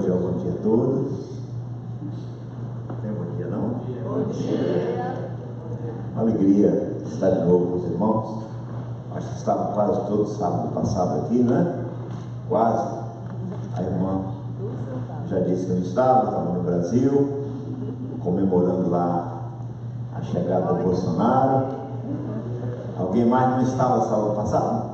cordial bom dia a todos. Tem bom dia não? Bom dia. Uma alegria estar de novo com os irmãos. Acho que estavam quase todos sábado passado aqui, né? Quase. A irmã já disse que não estava no Brasil, comemorando lá a chegada do Bolsonaro. Alguém mais não estava sábado passado?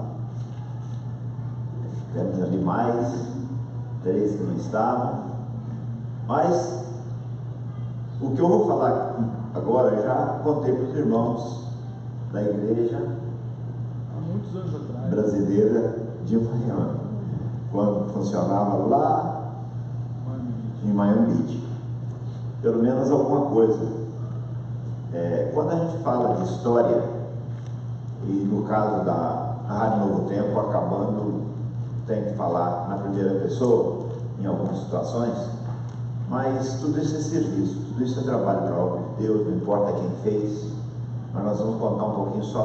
Temos ali mais 3 que não estavam. Mas o que eu vou falar agora já contei para os irmãos da igreja há muitos anos atrás, brasileira de Miami, quando funcionava lá em Miami Beach. Pelo menos alguma coisa. Quando a gente fala de história, e no caso da Rádio Novo Tempo, acabando, tem que falar na primeira pessoa, em algumas situações, mas tudo isso é serviço, tudo isso é trabalho para a obra de Deus, não importa quem fez, mas nós vamos contar um pouquinho só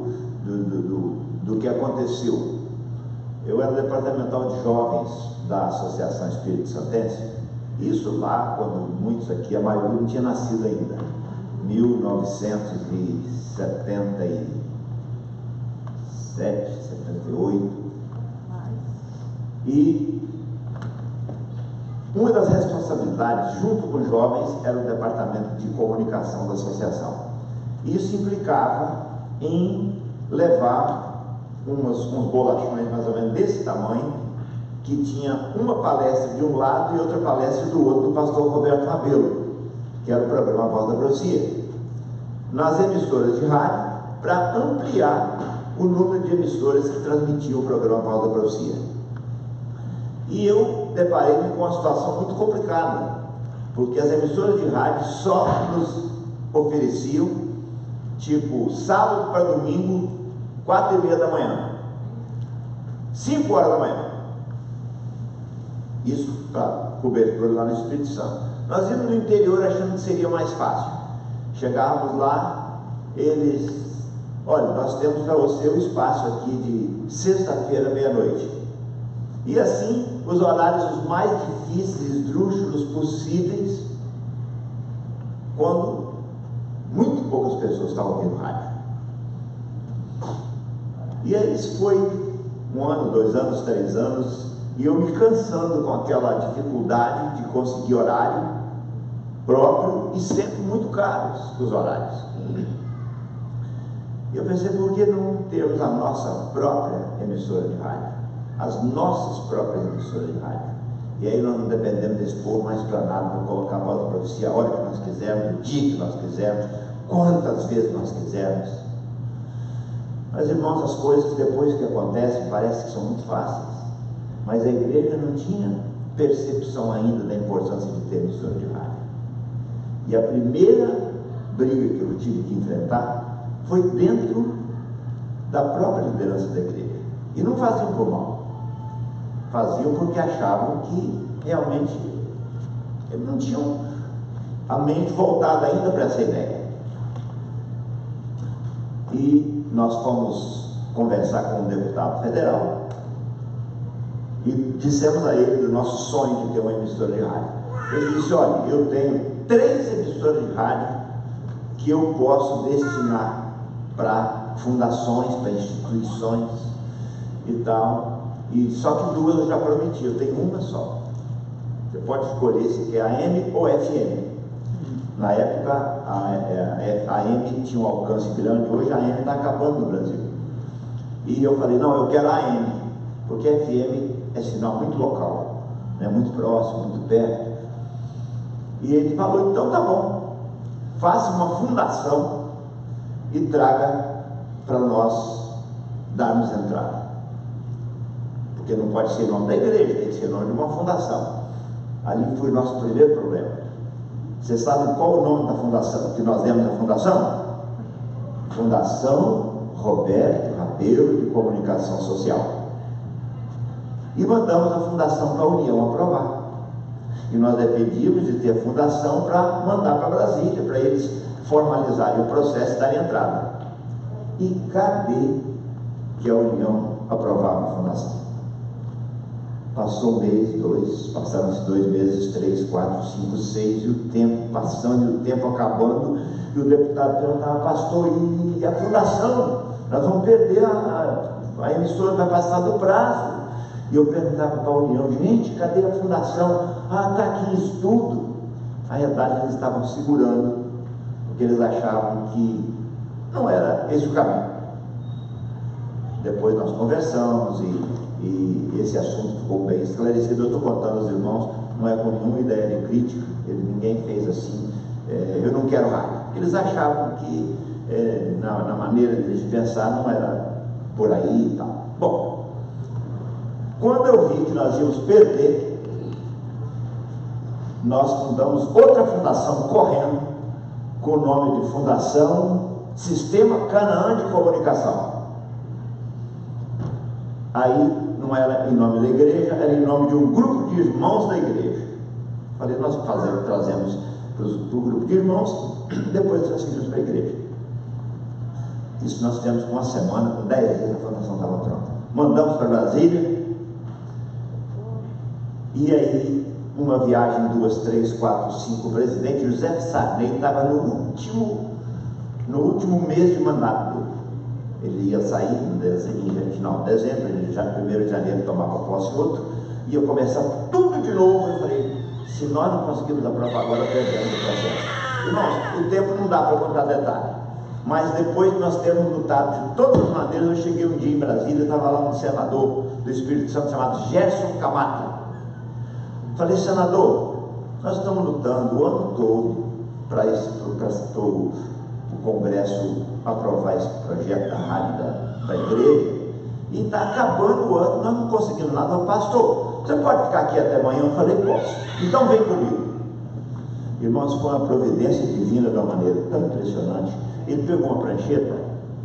do que aconteceu. Eu era departamental de jovens da Associação Espírito Santense, isso lá quando muitos aqui, a maioria não tinha nascido ainda, 1977, 78, e uma das responsabilidades, junto com os jovens, era o departamento de comunicação da associação. Isso implicava em levar uns bolachões mais ou menos desse tamanho, que tinha uma palestra de um lado e outra palestra do outro, do pastor Roberto Rabelo, que era o programa Voz da Profecia, nas emissoras de rádio, para ampliar o número de emissoras que transmitiam o programa Voz da Profecia. E eu deparei-me com uma situação muito complicada, porque as emissoras de rádio só nos ofereciam, tipo, sábado para domingo, 4h30 da manhã, 5 horas da manhã. Isso para cobertura lá no Espírito Santo. Nós íamos no interior achando que seria mais fácil. Chegávamos lá, eles, olha, nós temos para você o espaço aqui de sexta-feira, meia-noite. E assim, os horários os mais difíceis, esdrúxulos possíveis, quando muito poucas pessoas estavam ouvindo rádio. E aí isso foi 1 ano, 2 anos, 3 anos, e eu me cansando com aquela dificuldade de conseguir horário próprio e sempre muito caros os horários. E eu pensei, por que não termos a nossa própria emissora de rádio? As nossas próprias emissoras de rádio. E aí nós não dependemos desse povo mais planado para colocar a voz da profecia a hora que nós quisermos, o dia que nós quisermos, quantas vezes nós quisermos. Mas, irmãos, as coisas depois que acontecem parece que são muito fáceis, mas a igreja não tinha percepção ainda da importância de ter emissora de rádio. E a primeira briga que eu tive que enfrentar foi dentro da própria liderança da igreja. E não faziam por mal, faziam porque achavam que realmente eles não tinham a mente voltada ainda para essa ideia. E nós fomos conversar com um deputado federal e dissemos a ele do nosso sonho de ter uma emissora de rádio. Ele disse, olha, eu tenho 3 emissoras de rádio que eu posso destinar para fundações, para instituições e tal, e só que 2 eu já prometi, eu tenho uma só. Você pode escolher se quer AM ou FM. Na época a AM tinha um alcance grande, hoje a AM está acabando no Brasil. E eu falei, não, eu quero a AM, porque a FM é sinal muito local, né? Muito próximo, muito perto. E ele falou, então tá bom, faça uma fundação e traga para nós darmos entrada. Porque não pode ser nome da igreja, tem que ser nome de uma fundação. Ali foi o nosso primeiro problema. Vocês sabem qual o nome da fundação que nós demos à fundação? Fundação Roberto Rabelo de Comunicação Social. E mandamos a fundação para a União aprovar. E nós dependíamos de ter a fundação para mandar para Brasília, para eles formalizarem o processo e darem entrada. E cadê que a União aprovava a fundação? Passou um mês, dois, passaram-se 2 meses, 3, 4, 5, 6, e o tempo passando, e o tempo acabando, e o deputado perguntava: pastor, e a fundação? Nós vamos perder, a emissora vai passar do prazo. E eu perguntava para a União: gente, cadê a fundação? Ah, está aqui em estudo. Na realidade, eles estavam segurando, porque eles achavam que não era esse o caminho. Depois nós conversamos e esse assunto ficou bem esclarecido. Eu estou contando aos irmãos, não é com nenhuma ideia de crítica, ninguém fez assim, eu não quero rádio. Eles achavam que na maneira deles de pensar não era por aí e tal. Bom, quando eu vi que nós íamos perder, nós fundamos outra fundação correndo, com o nome de Fundação Sistema Canaã de Comunicação. Aí não era em nome da igreja, era em nome de um grupo de irmãos da igreja. Falei: nós trazemos para o grupo de irmãos, depois transferimos para a igreja. Isso nós fizemos com uma semana, com 10 dias a fundação estava pronta. Mandamos para Brasília, e aí uma viagem, 2, 3, 4, 5, o presidente José Sarney estava no último mês de mandato. Ele ia sair em final de dezembro, ele já no 1º de janeiro tomava posse outro, ia começar tudo de novo. Eu falei: se nós não conseguimos aprovar agora, perdemos o processo. Irmãos, o tempo não dá para contar detalhe, mas depois que nós temos lutado de todas as maneiras, eu cheguei um dia em Brasília, estava lá um senador do Espírito Santo chamado Gerson Camata. Falei: senador, nós estamos lutando o ano todo para o Congresso aprovar esse projeto da rádio da igreja, e está acabando o ano, nós não conseguimos nada. Pastor, você pode ficar aqui até amanhã? Eu falei: posso. Então vem comigo. Irmãos, foi uma providência divina de uma maneira tão impressionante. Ele pegou uma prancheta,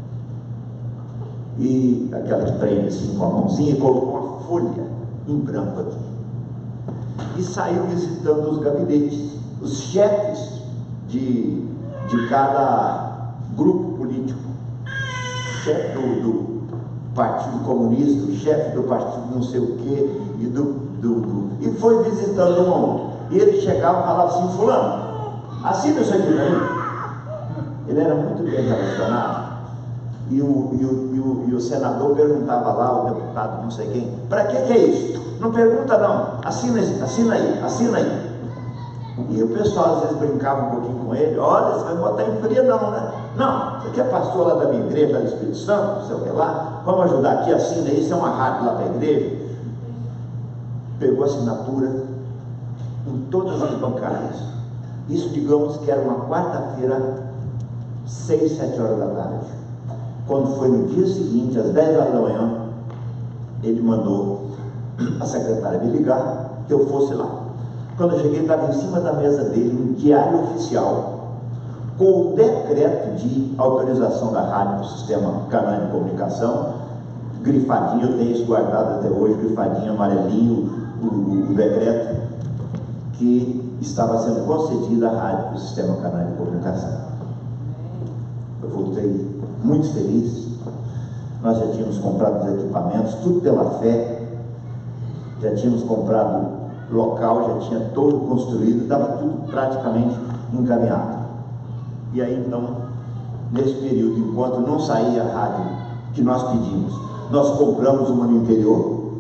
e aquela que prende assim com a mãozinha, e colocou uma folha em branco aqui, e saiu visitando os gabinetes, os chefes de cada grupo político, chefe do Partido Comunista, o chefe do partido não sei o quê, e foi visitando um a um. E ele chegava e falava assim: fulano, assina isso aqui para mim. Ele era muito bem relacionado, e o senador perguntava lá, o deputado não sei quem: para que é isso? Não pergunta não, assina aí. E o pessoal às vezes brincava um pouquinho com ele: olha, você vai botar em fria não, né? Não, você aqui é pastor lá da minha igreja, lá do Espírito Santo, não sei o que lá, vamos ajudar aqui, assina aí, isso é uma rádio lá para a igreja. Pegou assinatura em todas as bancárias. Isso, digamos que era uma quarta-feira, 6, 7 horas da tarde. Quando foi no dia seguinte, às 10 horas da manhã, ele mandou a secretária me ligar, que eu fosse lá. Quando eu cheguei, estava em cima da mesa dele um diário oficial com o decreto de autorização da rádio do Sistema Canaã de Comunicação, grifadinho, eu tenho isso guardado até hoje, grifadinho, amarelinho, o decreto que estava sendo concedida à rádio do Sistema Canaã de Comunicação. Eu voltei muito feliz. Nós já tínhamos comprado os equipamentos, tudo pela fé, já tínhamos comprado local, já tinha todo construído, estava tudo praticamente encaminhado. E aí então, nesse período, enquanto não saía a rádio que nós pedimos, nós compramos uma no interior.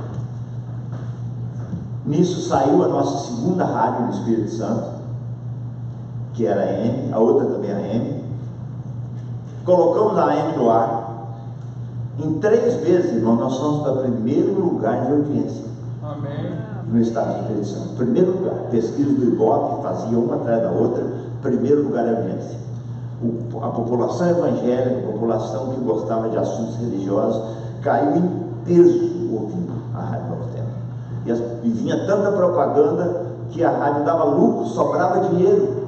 Nisso saiu a nossa segunda rádio no Espírito Santo, que era a AM, a outra também a AM. Colocamos a AM no ar. Em 3 meses, irmão, nós fomos para o primeiro lugar de audiência. Amém. No estado do Espírito Santo. Primeiro lugar. Pesquisa do Ibope, fazia uma atrás da outra. Primeiro lugar de audiência. A população evangélica, a população que gostava de assuntos religiosos, caiu em peso ouvindo a Rádio Novo Tempo. E vinha tanta propaganda que a rádio dava lucro, sobrava dinheiro.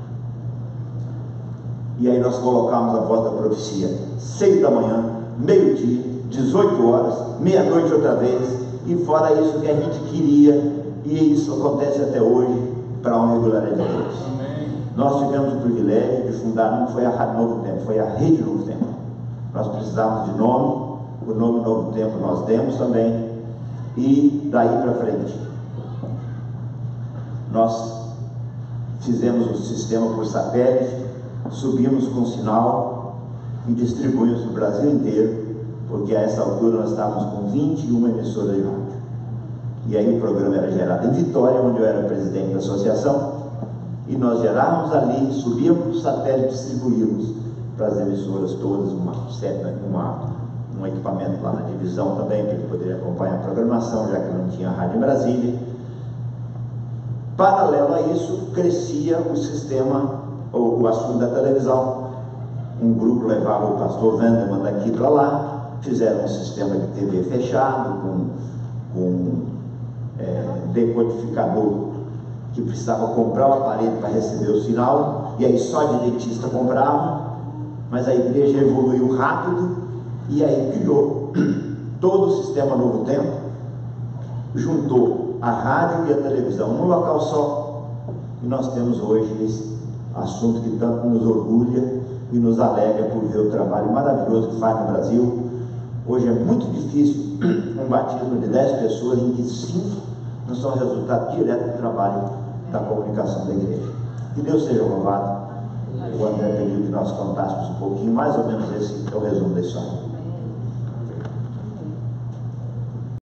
E aí nós colocamos a voz da profecia, 6 da manhã, meio-dia, 18 horas, meia-noite outra vez, e fora isso que a gente queria, e isso acontece até hoje, para a honra e glória de Deus. Nós tivemos o privilégio de fundar, não foi a Rádio Novo Tempo, foi a Rede Novo Tempo. Nós precisávamos de nome, o nome Novo Tempo nós demos também, E daí para frente, nós fizemos o sistema por satélite, subimos com sinal e distribuímos no Brasil inteiro, porque a essa altura nós estávamos com 21 emissoras de rádio. E aí o programa era gerado em Vitória, onde eu era presidente da associação, e nós gerávamos ali, subíamos para o satélite e distribuímos para as emissoras todas, um equipamento lá na divisão também, para ele poder acompanhar a programação, já que não tinha rádio em Brasília. Paralelo a isso, crescia o sistema, o assunto da televisão. Um grupo levava o pastor Wenderman daqui para lá, fizeram um sistema de TV fechado, com decodificador, que precisava comprar o aparelho para receber o sinal, e aí só de dentista comprava, mas a igreja evoluiu rápido, e aí criou todo o sistema Novo Tempo, juntou a rádio e a televisão num local só, e nós temos hoje esse assunto que tanto nos orgulha e nos alegra por ver o trabalho maravilhoso que faz no Brasil. Hoje é muito difícil um batismo de 10 pessoas em que 5 não são resultado direto do trabalho da comunicação da igreja. Que Deus seja louvado. O André pediu que nós contássemos um pouquinho, mais ou menos esse é o resumo da história.